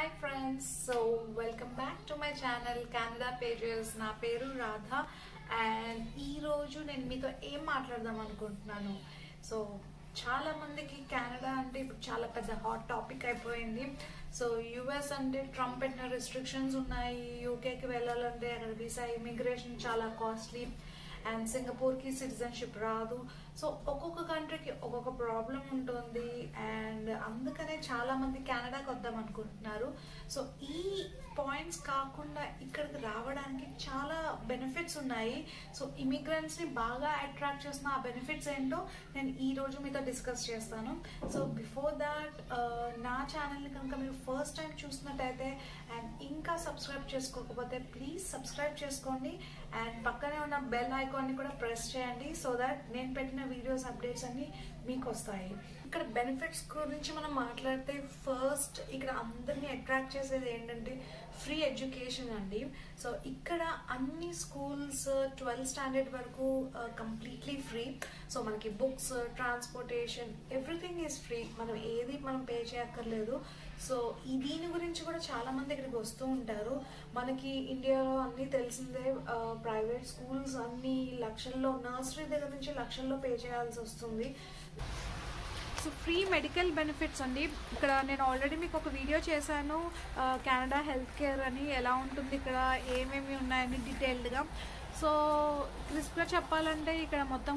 Hi friends, so welcome back to my channel Canada Pages. నా పేరు Radha and ఈ రోజు నేను మీతో ఏం మాట్లాడదాం అనుకుంటున్నాను. సో చాలా మందికి కెనడా అంటే ఇప్పుడు చాలా పెద్ద హాట్ టాపిక్ అయిపోయింది. సో యుఎస్ అంటే ట్రంప్ పెట్టిన రెస్ట్రిక్షన్స్ ఉన్నాయి. యూకేకి వెళ్ళాలంటే అక్కడ వీసా ఇమిగ్రేషన్ చాలా కాస్ట్లీ అండ్ సింగపూర్కి సిటిజన్షిప్ రాదు. సో ఒక్కొక్క కంట్రీకి ఒక్కొక్క ప్రాబ్లం ఉంటుంది అండ్ అందుకనే చాలా మంది కెనడాకి వద్దాం అనుకుంటున్నారు. సో ఈ పాయింట్స్ కాకుండా ఇక్కడికి రావడానికి చాలా బెనిఫిట్స్ ఉన్నాయి. సో ఇమిగ్రెంట్స్ని బాగా అట్రాక్ట్ చేసిన ఆ బెనిఫిట్స్ ఏంటో నేను ఈ రోజు మీతో డిస్కస్ చేస్తాను. సో బిఫోర్ దాట్ నా ఛానల్ని కనుక మీరు ఫస్ట్ టైం చూసినట్టయితే అండ్ ఇంకా సబ్స్క్రైబ్ చేసుకోకపోతే ప్లీజ్ సబ్స్క్రైబ్ చేసుకోండి అండ్ పక్కనే ఉన్న బెల్ ఐకాన్ని కూడా ప్రెస్ చేయండి సో దట్ నేను పెట్టిన వీడియోస్ అప్డేట్స్ అన్ని మీకు వస్తాయి. ఇక్కడ బెనిఫిట్స్ గురించి మనం మాట్లాడితే ఫస్ట్ ఇక్కడ అందరినీ అట్రాక్ట్ చేసేది ఏంటంటే ఫ్రీ ఎడ్యుకేషన్ అండి. సో ఇక్కడ అన్ని స్కూల్స్ 12th స్టాండర్డ్ వరకు కంప్లీట్లీ ఫ్రీ. సో మనకి books, transportation, everything is free. మనం పే చేయక్కర్లేదు. సో దీని గురించి కూడా చాలా మంది ఇక్కడికి వస్తూ ఉంటారు. మనకి ఇండియాలో అన్నీ తెలిసిందే, ప్రైవేట్ స్కూల్స్ అన్ని లక్షల్లో, నర్సరీ దగ్గర నుంచి లక్షల్లో పే చేయాల్సి వస్తుంది. సో ఫ్రీ మెడికల్ బెనిఫిట్స్ అండి. ఇక్కడ నేను ఆల్రెడీ మీకు ఒక వీడియో చేశాను కెనడా హెల్త్ కేర్ అని, ఎలా ఉంటుంది ఇక్కడ, ఏమేమి ఉన్నాయని డీటెయిల్డ్గా. సో క్రిస్ప్గా చెప్పాలంటే ఇక్కడ మొత్తం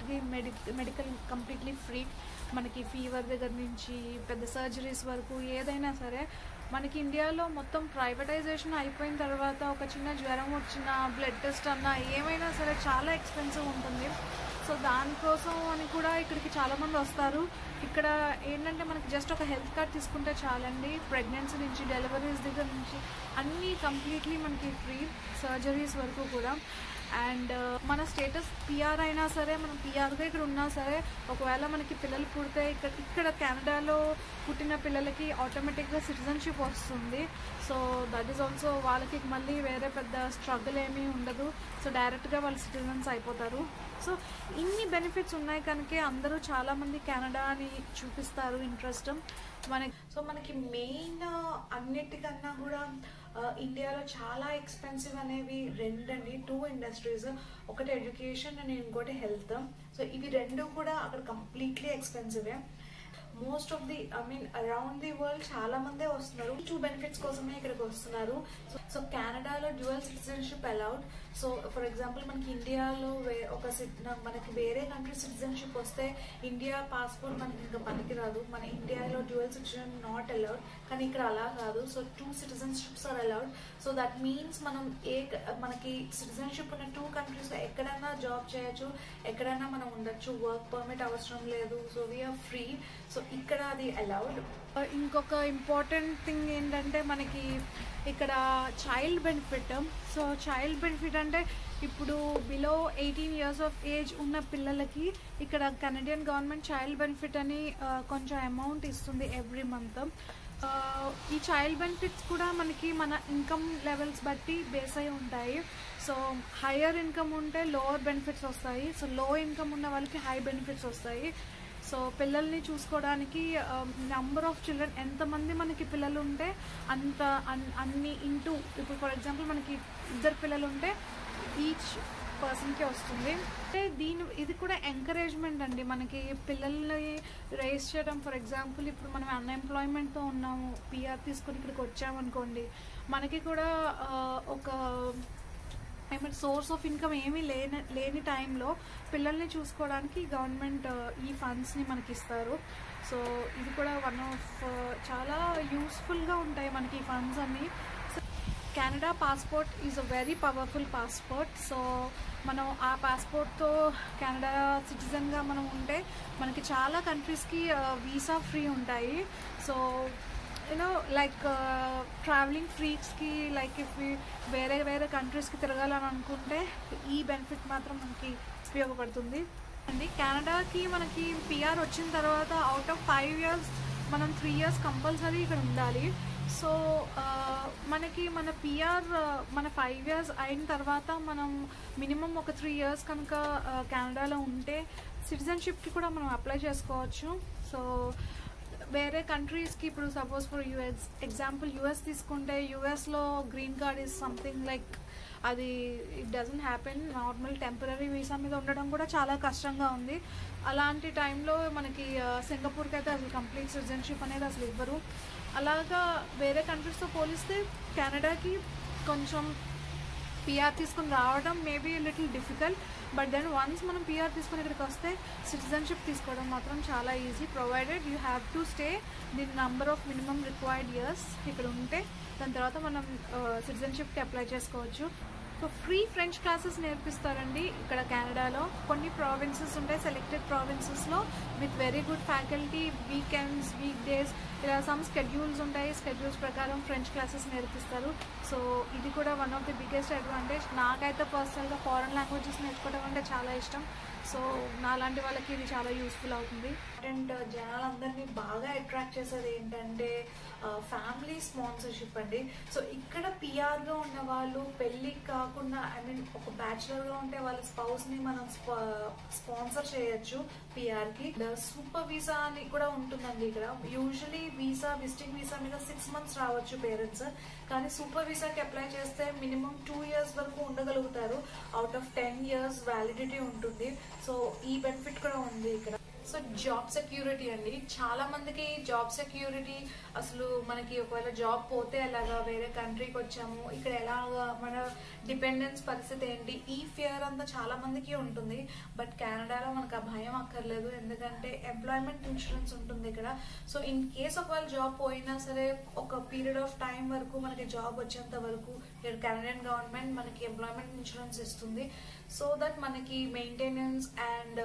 మెడికల్ కంప్లీట్లీ ఫ్రీ. మనకి ఫీవర్ దగ్గర నుంచి పెద్ద సర్జరీస్ వరకు ఏదైనా సరే. మనకి ఇండియాలో మొత్తం ప్రైవేటైజేషన్ అయిపోయిన తర్వాత ఒక చిన్న జ్వరం వచ్చినా, బ్లడ్ టెస్ట్ అన్నా, ఏమైనా సరే చాలా ఎక్స్పెన్సివ్ ఉంటుంది. సో దానికోసం అని కూడా ఇక్కడికి చాలామంది వస్తారు. ఇక్కడ ఏంటంటే మనకి జస్ట్ ఒక హెల్త్ కార్డ్ తీసుకుంటే చాలండి. ప్రెగ్నెన్సీ నుంచి డెలివరీస్ దగ్గర నుంచి అన్నీ కంప్లీట్లీ మనకి ఫ్రీ, సర్జరీస్ వరకు కూడా. అండ్ మన స్టేటస్ పిఆర్ అయినా సరే, మనం పిఆర్గా ఇక్కడ ఉన్నా సరే, ఒకవేళ మనకి పిల్లలు పుడితే ఇక్కడ కెనడాలో పుట్టిన పిల్లలకి ఆటోమేటిక్గా సిటిజన్షిప్ వస్తుంది. సో దట్ ఈస్ ఆల్సో వాళ్ళకి మళ్ళీ వేరే పెద్ద స్ట్రగుల్ ఏమీ ఉండదు. సో డైరెక్ట్గా వాళ్ళు సిటిజన్స్ అయిపోతారు. సో ఇన్ని బెనిఫిట్స్ ఉన్నాయి కనుక అందరూ చాలామంది కెనడాని చూపిస్తారు ఇంట్రెస్ట్. మనకి మెయిన్ అన్నిటికన్నా కూడా ఇండియాలో చాలా ఎక్స్పెన్సివ్ అనేవి రెండండి, 2 ఇండస్ట్రీస్. ఒకటి ఎడ్యుకేషన్ అండ్ ఇంకోటి హెల్త్. సో ఇవి రెండు కూడా అక్కడ కంప్లీట్లీ ఎక్స్పెన్సివే. Most of the around the world చాలా మందే వస్తున్నారు. 2 బెనిఫిట్స్ కోసమే ఇక్కడికి వస్తున్నారు. సో కెనడాలో dual citizenship allowed. So for example మనకి ఇండియాలో మనకి వేరే కంట్రీ సిటిజన్షిప్ వస్తే ఇండియా పాస్పోర్ట్ మనకి ఇంకా పనికిరాదు. మన ఇండియాలో డ్యూయల్ సిటిజన్ నాట్ అలౌడ్, కానీ ఇక్కడ అలా కాదు. So 2 citizenships are allowed. So that means మనకి సిటిజన్షిప్ ఉన్న 2 కంట్రీస్లో ఎక్కడైనా జాబ్ చేయొచ్చు, ఎక్కడైనా మనం ఉండొచ్చు. వర్క్ పర్మిట్ అవసరం లేదు. So we are free. సో ఇక్కడ అది అలౌడ్. ఇంకొక ఇంపార్టెంట్ థింగ్ ఏంటంటే మనకి ఇక్కడ child benefit. So child benefit అంటే ఇప్పుడు బిలో 18 years ఆఫ్ ఏజ్ ఉన్న పిల్లలకి ఇక్కడ కెనడియన్ గవర్నమెంట్ చైల్డ్ బెనిఫిట్ అని కొంచెం అమౌంట్ ఇస్తుంది ఎవ్రీ మంత్. ఈ చైల్డ్ బెనిఫిట్స్ కూడా మనకి మన ఇన్కమ్ లెవెల్స్ బట్టి బేస్ అయి ఉంటాయి. సో హయ్యర్ ఇన్కమ్ ఉంటే లోవర్ బెనిఫిట్స్ వస్తాయి. సో లో ఇన్కమ్ ఉన్న వాళ్ళకి హై బెనిఫిట్స్ వస్తాయి. సో పిల్లల్ని చూసుకోవడానికి నెంబర్ ఆఫ్ చిల్డ్రన్, ఎంతమంది మనకి పిల్లలు ఉంటే అన్ని ఇంటూ, ఇప్పుడు ఫర్ ఎగ్జాంపుల్ మనకి 2 పిల్లలు ఉంటే ఈచ్ పర్సన్కి వస్తుంది. అంటే ఇది కూడా ఎంకరేజ్మెంట్ అండి మనకి పిల్లల్ని రేస్ చేయడం. ఫర్ ఎగ్జాంపుల్ ఇప్పుడు మనం అన్ఎంప్లాయ్మెంట్తో ఉన్నాము, పిఆర్ తీసుకొని ఇక్కడికి వచ్చామనుకోండి, మనకి కూడా ఒక సోర్స్ ఆఫ్ ఇన్కమ్ ఏమీ లేని టైంలో పిల్లల్ని చూసుకోవడానికి గవర్నమెంట్ ఈ ఫండ్స్ని మనకి ఇస్తారు. సో ఇది కూడా వన్ ఆఫ్ చాలా యూస్ఫుల్గా ఉంటాయి మనకి ఈ ఫండ్స్ అన్ని. Canada passport is a very powerful passport. So మనం ఆ పాస్పోర్ట్తో కెనడా సిటిజన్గా మనం ఉంటే మనకి చాలా కంట్రీస్కి వీసా ఫ్రీ ఉంటాయి. సో లైక్ ట్రావెలింగ్ ఫ్రీక్స్కి, లైక్ ఇఫ్ వేరే కంట్రీస్కి తిరగాలని అనుకుంటే ఈ బెనిఫిట్ మాత్రం మనకి ఉపయోగపడుతుంది అండి. కెనడాకి మనకి పిఆర్ వచ్చిన తర్వాత అవుట్ ఆఫ్ 5 years మనం 3 years కంపల్సరీ ఇక్కడ ఉండాలి. సో మనకి మన పిఆర్ మన 5 years అయిన తర్వాత మనం మినిమం ఒక 3 years కనుక కెనడాలో ఉంటే సిటిజన్షిప్కి కూడా మనం అప్లై చేసుకోవచ్చు. సో వేరే కంట్రీస్కి ఇప్పుడు suppose for US example US తీసుకుంటే యూఎస్లో green card is something like అది it doesn't happen. Normal temporary visa మీద ఉండడం కూడా చాలా కష్టంగా ఉంది. అలాంటి టైంలో మనకి సింగపూర్కి అయితే అసలు కంప్లీట్ సిటిజన్షిప్ అనేది అసలు ఇవ్వరు. అలాగా వేరే కంట్రీస్తో పోలిస్తే కెనడాకి కొంచెం పిఆర్ తీసుకుని రావడం maybe little difficult. But then once మనం పిఆర్ తీసుకుని ఇక్కడికి వస్తే సిటిజన్షిప్ తీసుకోవడం మాత్రం చాలా easy, provided you have to stay the number of minimum required years ఇక్కడ ఉంటే దాని తర్వాత మనం సిటిజన్షిప్కి అప్లై చేసుకోవచ్చు. సో ఫ్రీ ఫ్రెంచ్ క్లాసెస్ నేర్పిస్తారండి ఇక్కడ కెనడాలో. కొన్ని ప్రావిన్సెస్ ఉంటాయి, సెలెక్టెడ్ ప్రావిన్సెస్లో with very good faculty. Weekends, week days ఇలా సమ్ స్కెడ్యూల్స్ ఉంటాయి. స్కెడ్యూల్స్ ప్రకారం ఫ్రెంచ్ క్లాసెస్ నేర్పిస్తారు. సో ఇది కూడా one of the biggest advantage. నాకైతే పర్సనల్గా ఫారెన్ లాంగ్వేజెస్ నేర్చుకోవడం అంటే చాలా ఇష్టం. సో నాలాంటి వాళ్ళకి ఇది చాలా యూస్ఫుల్ అవుతుంది. అండ్ జనాలందరినీ బాగా అట్రాక్ట్ చేసేది ఏంటంటే ఫ్యామిలీ స్పాన్సర్షిప్ అండి. సో ఇక్కడ పిఆర్గా ఉన్న వాళ్ళు పెళ్ళి కాకుండా ఒక బ్యాచులర్గా ఉంటే వాళ్ళ స్పౌస్ని మనం స్పాన్సర్ చేయొచ్చు పిఆర్కి. సూపర్ వీసా అని కూడా ఉంటుందండి ఇక్కడ. యూజువలీ వీసా, విజిటింగ్ వీసా మీద 6 months రావచ్చు పేరెంట్స్, కానీ సూపర్ వీసాకి అప్లై చేస్తే మినిమం 2 years వరకు ఉండగలుగుతారు. అవుట్ ఆఫ్ 10 years వ్యాలిడిటీ ఉంటుంది. సో ఈ బెనిఫిట్ కూడా ఉంది ఇక్కడ. సో జాబ్ సెక్యూరిటీ అండి, చాలా మందికి జాబ్ సెక్యూరిటీ అసలు మనకి ఒకవేళ జాబ్ పోతే ఎలాగా, వేరే కంట్రీకి వచ్చాము ఇక్కడ ఎలాగా, మన డిపెండెన్స్ పరిస్థితి ఏంటి, ఈ ఫియర్ అంతా చాలా మందికి ఉంటుంది. బట్ కెనడాలో మనకు ఆ భయం అక్కర్లేదు, ఎందుకంటే ఎంప్లాయ్మెంట్ ఇన్సూరెన్స్ ఉంటుంది ఇక్కడ. సో ఇన్ కేస్ ఒకవేళ జాబ్ పోయినా సరే ఒక పీరియడ్ ఆఫ్ టైం వరకు మనకి జాబ్ వచ్చేంత వరకు కెనడియన్ గవర్నమెంట్ మనకి ఎంప్లాయ్మెంట్ ఇన్సూరెన్స్ ఇస్తుంది. సో దట్ మనకి మెయింటెనెన్స్ అండ్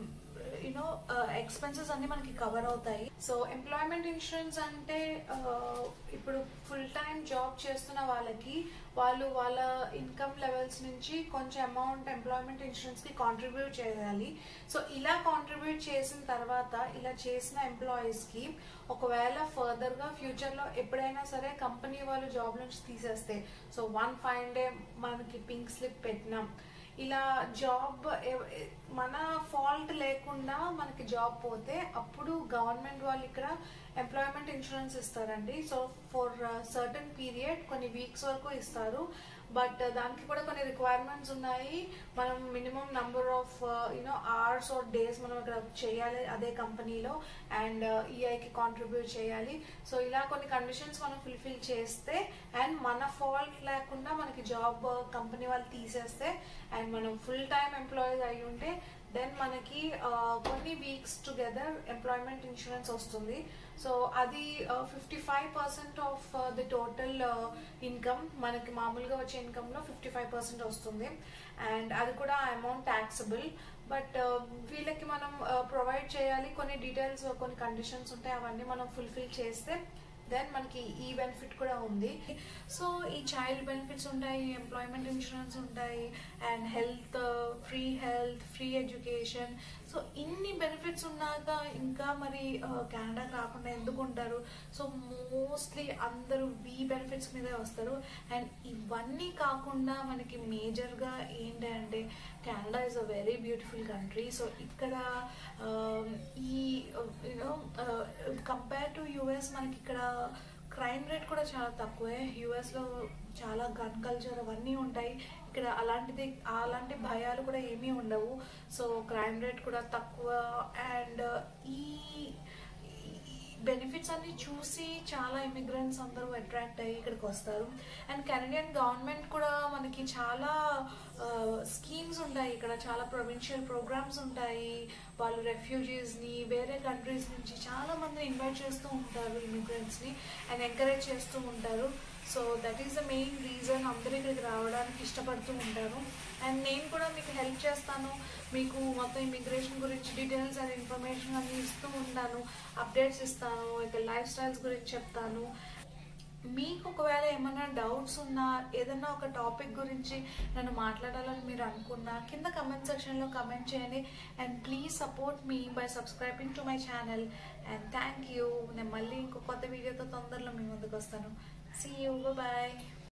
ఎక్స్పెన్సెస్ అన్ని మనకి కవర్ అవుతాయి. సో ఎంప్లాయ్మెంట్ ఇన్సూరెన్స్ అంటే ఇప్పుడు ఫుల్ టైం జాబ్ చేస్తున్న వాళ్ళకి వాళ్ళ ఇన్కమ్ లెవెల్స్ నుంచి కొంచెం అమౌంట్ ఎంప్లాయ్మెంట్ ఇన్సూరెన్స్ కి కాంట్రిబ్యూట్ చేయాలి. సో ఇలా కాంట్రిబ్యూట్ చేసిన తర్వాత ఇలా చేసిన ఎంప్లాయీస్ కి ఒకవేళ ఫర్దర్ గా ఫ్యూచర్ లో ఎప్పుడైనా సరే కంపెనీ వాళ్ళు జాబ్ నుంచి తీసేస్తే, సో 1 fine day మనకి పింక్ స్లిప్ పెట్టినాం, ఇలా జాబ్ మన ఫాల్ట్ లేకుండా మనకి జాబ్ పోతే అప్పుడు గవర్నమెంట్ వాళ్ళు ఇక్కడ ఎంప్లాయ్మెంట్ ఇన్సూరెన్స్ ఇస్తారండి. సో ఫర్ సర్టన్ పీరియడ్ కొన్ని వీక్స్ వరకు ఇస్తారు. బట్ దానికి కూడా కొన్ని రిక్వైర్మెంట్స్ ఉన్నాయి. మనం minimum number of hours or days మనం ఇక్కడ చేయాలి అదే కంపెనీలో, అండ్ ఈఐకి కాంట్రిబ్యూట్ చేయాలి. సో ఇలా కొన్ని కండిషన్స్ మనం ఫుల్ఫిల్ చేస్తే అండ్ మన ఫాల్ట్ లేకుండా మనకి జాబ్ కంపెనీ వాళ్ళు తీసేస్తే అండ్ మనం ఫుల్ టైమ్ ఎంప్లాయీస్ అయి ఉంటే దెన్ మనకి కొన్ని వీక్స్ టుగెదర్ ఎంప్లాయ్మెంట్ ఇన్సూరెన్స్ వస్తుంది. సో అది 55% ఆఫ్ ది టోటల్ ఇన్కమ్, మనకి మామూలుగా వచ్చే ఇన్కమ్ లో 55% వస్తుంది. అండ్ అది కూడా అమౌంట్ ట్యాక్సబుల్. బట్ వీళ్ళకి మనం ప్రొవైడ్ చేయాలి, కొన్ని డీటెయిల్స్, కొన్ని కండిషన్స్ ఉంటాయి, అవన్నీ మనం ఫుల్ఫిల్ చేస్తే దెన్ మనకి ఈ బెనిఫిట్ కూడా ఉంది. సో ఈ చైల్డ్ బెనిఫిట్స్ ఉంటాయి, ఎంప్లాయ్మెంట్ ఇన్సూరెన్స్ ఉంటాయి, and health, free education. So ఇన్ని బెనిఫిట్స్ ఉన్నాక ఇంకా మరి కెనడాకి రాకుండా ఎందుకు ఉంటారు? సో మోస్ట్లీ అందరూ ఈ బెనిఫిట్స్ మీదే వస్తారు. అండ్ ఇవన్నీ కాకుండా మనకి మేజర్గా ఏంటంటే Canada is a very beautiful country. So ఇక్కడ ఈ కంపేర్ టు యుఎస్ మనకి ఇక్కడ క్రైమ్ రేట్ కూడా చాలా తక్కువే. యుఎస్లో చాలా గన్ కల్చర్ అవన్నీ ఉంటాయి, ఇక్కడ అలాంటి భయాలు కూడా ఏమీ ఉండవు. సో క్రైమ్ రేట్ కూడా తక్కువ. అండ్ ఈ బెనిఫిట్స్ అన్ని చూసి చాలా ఇమిగ్రెంట్స్ అందరూ అట్రాక్ట్ అయ్యి ఇక్కడికి వస్తారు. అండ్ కెనడియన్ గవర్నమెంట్ కూడా మనకి చాలా స్కీమ్స్ ఉంటాయి, ఇక్కడ చాలా ప్రొవిన్షియల్ ప్రోగ్రామ్స్ ఉంటాయి. వాళ్ళు రెఫ్యూజీస్ని వేరే కంట్రీస్ నుంచి చాలా మంది ఇన్వైట్ చేస్తూ ఉంటారు, ఇమిగ్రెంట్స్ని, అండ్ ఎంకరేజ్ చేస్తూ ఉంటారు. So that is the main reason అందరూ ఇక్కడికి రావడానికి ఇష్టపడుతూ ఉంటారు. అండ్ నేను కూడా మీకు హెల్ప్ చేస్తాను, మీకు మొత్తం ఇమిగ్రేషన్ గురించి డీటెయిల్స్ అండ్ ఇన్ఫర్మేషన్ అన్ని ఇస్తూ ఉంటాను, అప్డేట్స్ ఇస్తాను, ఇక లైఫ్ స్టైల్స్ గురించి చెప్తాను. మీకు ఒకవేళ ఏమైనా డౌట్స్ ఉన్నా, ఏదైనా ఒక టాపిక్ గురించి నన్ను మాట్లాడాలని మీరు అనుకున్నా కింద కమెంట్ సెక్షన్లో కమెంట్ చేయండి. And please support me by subscribing to my channel. And thank you. నేను మళ్ళీ ఇంకో కొత్త వీడియోతో తొందరలో మీ ముందుకు వస్తాను. See you. Bye-bye.